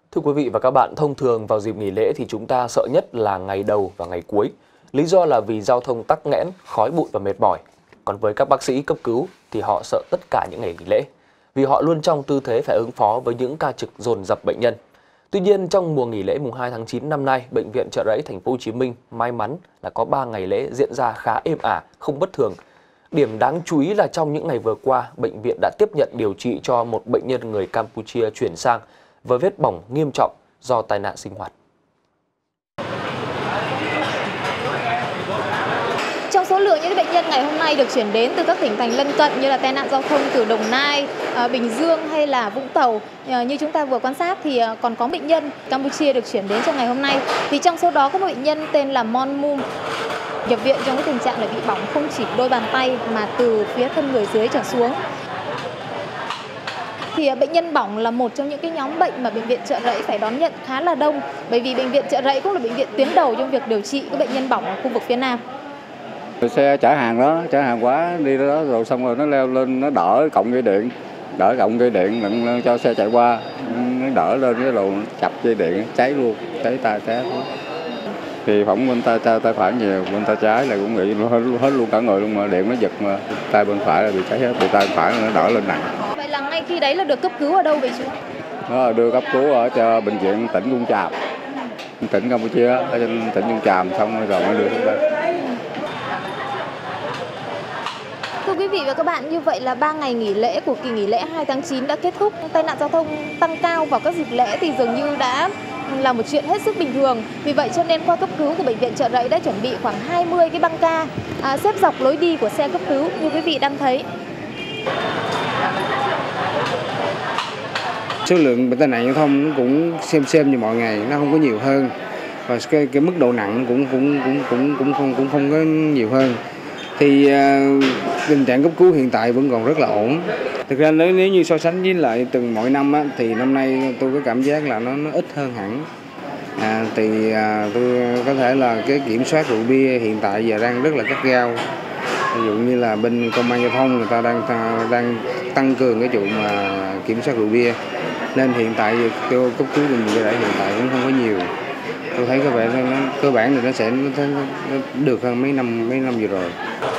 Thưa quý vị và các bạn, thông thường vào dịp nghỉ lễ thì chúng ta sợ nhất là ngày đầu và ngày cuối. Lý do là vì giao thông tắc nghẽn, khói bụi và mệt mỏi. Còn với các bác sĩ cấp cứu thì họ sợ tất cả những ngày nghỉ lễ, vì họ luôn trong tư thế phải ứng phó với những ca trực dồn dập bệnh nhân. Tuy nhiên, trong mùa nghỉ lễ mùng 2 tháng 9 năm nay, Bệnh viện Chợ Rẫy Thành phố Hồ Chí Minh may mắn là có 3 ngày lễ diễn ra khá êm ả, không bất thường. Điểm đáng chú ý là trong những ngày vừa qua, bệnh viện đã tiếp nhận điều trị cho một bệnh nhân người Campuchia chuyển sang với vết bỏng nghiêm trọng do tai nạn sinh hoạt. Trong số lượng những bệnh nhân ngày hôm nay được chuyển đến từ các tỉnh thành lân cận như là tai nạn giao thông từ Đồng Nai, Bình Dương hay là Vũng Tàu, như chúng ta vừa quan sát thì còn có bệnh nhân Campuchia được chuyển đến trong ngày hôm nay. Thì trong số đó có một bệnh nhân tên là Mon Mum nhập viện trong cái tình trạng là bị bỏng không chỉ đôi bàn tay mà từ phía thân người dưới trở xuống. Thì bệnh nhân bỏng là một trong những cái nhóm bệnh mà Bệnh viện Chợ Rẫy phải đón nhận khá là đông, bởi vì Bệnh viện Chợ Rẫy cũng là bệnh viện tuyến đầu trong việc điều trị các bệnh nhân bỏng ở khu vực phía Nam. Xe chở hàng đó, chở hàng quá đi đó rồi xong rồi nó leo lên, nó đỡ cọng dây điện đặng cho xe chạy qua, nó đỡ lên cái đồ chập dây điện cháy luôn, cháy tay té luôn. Thì phỏng bên tay phải nhiều, bên tay trái là cũng bị hết luôn cả người luôn, mà điện nó giật mà tay bên phải là bị cháy hết, bị tay phải nó đỡ lên nặng. Vậy là ngay khi đấy là được cấp cứu ở đâu vậy chú? Nó đưa cấp cứu ở bệnh viện tỉnh Uông Tràm, tỉnh Campuchia, ở trên tỉnh Uông Tràm, xong rồi mới đưa đến đây. Thưa quý vị và các bạn, như vậy là 3 ngày nghỉ lễ của kỳ nghỉ lễ 2 tháng 9 đã kết thúc. Tai nạn giao thông tăng cao vào các dịp lễ thì dường như đã là một chuyện hết sức bình thường. Vì vậy cho nên khoa cấp cứu của Bệnh viện Chợ Rẫy đã chuẩn bị khoảng 20 cái băng ca xếp dọc lối đi của xe cấp cứu như quý vị đang thấy. Số lượng tai nạn giao thông nó cũng xem như mọi ngày, nó không có nhiều hơn, và cái mức độ nặng cũng không có nhiều hơn. Thì tình trạng cấp cứu hiện tại vẫn còn rất là ổn. Thực ra nếu như so sánh với lại từng mọi năm á, thì năm nay tôi có cảm giác là nó ít hơn hẳn. Tôi có thể là cái kiểm soát rượu bia hiện tại giờ đang rất là gắt gao. Ví dụ như là bên công an giao thông người ta đang tăng cường cái vụ mà kiểm soát rượu bia, nên hiện tại tôi cấp cứu bệnh viện Chợ Rẫy hiện tại cũng không có nhiều. Tôi thấy có vẻ cơ bản thì nó sẽ được hơn mấy năm vừa rồi.